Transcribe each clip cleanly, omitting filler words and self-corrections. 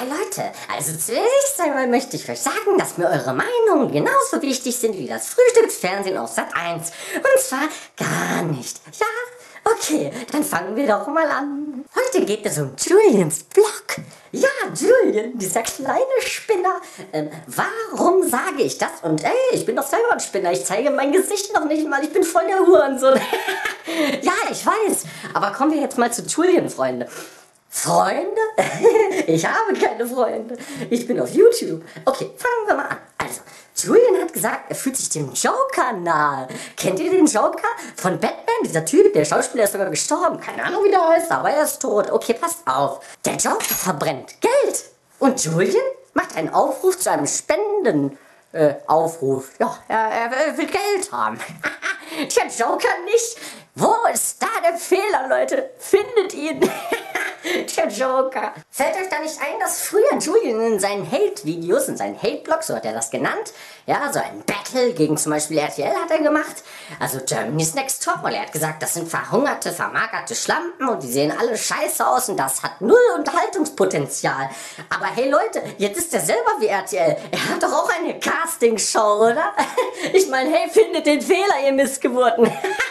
Leute, also zunächst einmal möchte ich euch sagen, dass mir eure Meinungen genauso wichtig sind wie das Frühstücksfernsehen auf Sat.1. Und zwar gar nicht. Ja? Okay, dann fangen wir doch mal an. Heute geht es um Julians Blog. Ja, Julian, dieser kleine Spinner. Warum sage ich das? Und ey, ich bin doch selber ein Spinner. Ich zeige mein Gesicht noch nicht mal. Ich bin voll der Hurensohn. Ja, ich weiß. Aber kommen wir jetzt mal zu Julian, Freunde. Freunde? Ich habe keine Freunde. Ich bin auf YouTube. Okay, fangen wir mal an. Also, Julian hat gesagt, er fühlt sich dem Joker nahe. Kennt ihr den Joker von Batman? Dieser Typ, der Schauspieler ist sogar gestorben. Keine Ahnung, wie der heißt, aber er ist tot. Okay, passt auf. Der Joker verbrennt Geld. Und Julian macht einen Aufruf zu einem Aufruf. Ja, er will Geld haben. Der Joker nicht. Wo ist da der Fehler, Leute? Findet ihn. Der Joker. Fällt euch da nicht ein, dass früher Julian in seinen Hate-Videos, in seinen Hate-Blogs, so hat er das genannt, ja, so ein Battle gegen zum Beispiel RTL hat er gemacht, also Germany's Next Top, weil er hat gesagt, das sind verhungerte, vermagerte Schlampen und die sehen alle scheiße aus und das hat null Unterhaltungspotenzial. Aber hey Leute, jetzt ist er selber wie RTL, er hat doch auch eine Castingshow, oder? Ich meine, hey, findet den Fehler, ihr Missgeburten.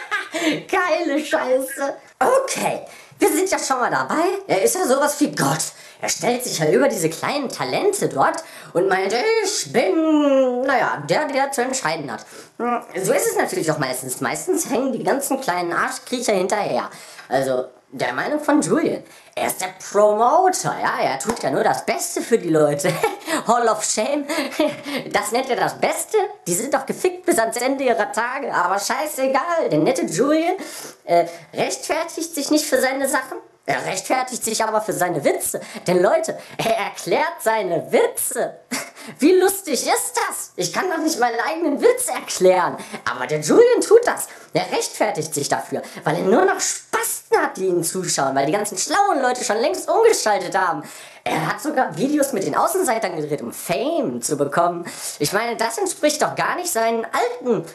Geile Scheiße. Okay. Wir sind ja schon mal dabei. Er ist ja sowas wie Gott. Er stellt sich ja über diese kleinen Talente dort und meint, ich bin, naja, der zu entscheiden hat. So ist es natürlich auch meistens. Meistens hängen die ganzen kleinen Arschkriecher hinterher. Also, der Meinung von Julian. Er ist der Promoter, ja, er tut ja nur das Beste für die Leute. Hall of Shame, das nennt er das Beste? Die sind doch gefickt bis ans Ende ihrer Tage, aber scheißegal. Der nette Julian rechtfertigt sich nicht für seine Sachen. Er rechtfertigt sich aber für seine Witze. Denn Leute, er erklärt seine Witze. Wie lustig ist das? Ich kann doch nicht meinen eigenen Witz erklären. Aber der Julian tut das. Er rechtfertigt sich dafür, weil er nur noch Spasten hat, die ihn zuschauen, weil die ganzen schlauen Leute schon längst umgeschaltet haben. Er hat sogar Videos mit den Außenseitern gedreht, um Fame zu bekommen. Ich meine, das entspricht doch gar nicht seinen alten,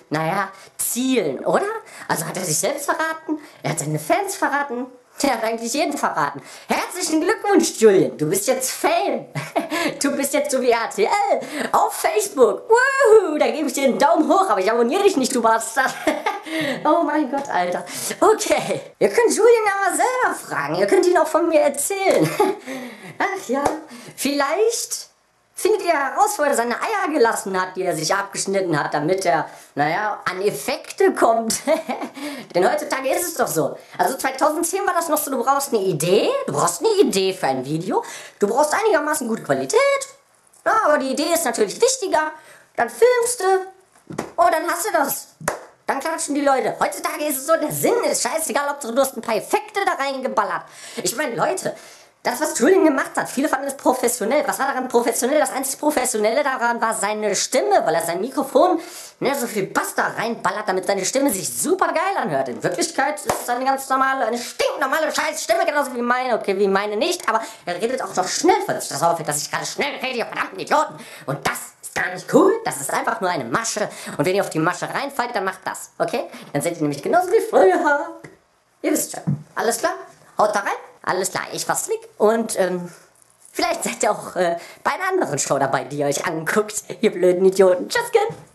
Zielen, oder? Also hat er sich selbst verraten? Er hat seine Fans verraten? Der hat eigentlich jeden verraten. Herzlichen Glückwunsch, Julian. Du bist jetzt Fame. Du bist jetzt so wie RTL auf Facebook. Woohoo, da gebe ich dir einen Daumen hoch, aber ich abonniere dich nicht, du Bastard. Oh mein Gott, Alter. Okay, ihr könnt Julian ja mal selber fragen. Ihr könnt ihn auch von mir erzählen. Ach ja, vielleicht findet ihr heraus, wo er seine Eier gelassen hat, die er sich abgeschnitten hat, damit er, an Effekte kommt. Denn heutzutage ist es doch so. Also 2010 war das noch so, du brauchst eine Idee, für ein Video, du brauchst einigermaßen gute Qualität, ja, aber die Idee ist natürlich wichtiger, dann filmst du und dann hast du das. Dann klatschen die Leute. Heutzutage ist es so, der Sinn ist scheißegal, ob du hast ein paar Effekte da reingeballert. Ich meine, Leute, das, was Julian gemacht hat, viele fanden es professionell. Was war daran professionell? Das einzig Professionelle daran war seine Stimme, weil er sein Mikrofon so viel Bass da reinballert, damit seine Stimme sich super geil anhört. In Wirklichkeit ist es eine ganz normale, eine stinknormale Scheißstimme, genauso wie meine. Okay, wie meine nicht, aber er redet auch noch schnell, falls euch das auffällt, dass ich gerade schnell rede, ihr verdammten Idioten. Und das ist gar nicht cool, das ist einfach nur eine Masche. Und wenn ihr auf die Masche reinfallt, dann macht das, okay? Dann seid ihr nämlich genauso wie früher. Ihr wisst schon. Alles klar? Haut da rein. Alles klar, ich war Slick und vielleicht seid ihr auch bei einer anderen Show dabei, die ihr euch anguckt, ihr blöden Idioten. Tschüss,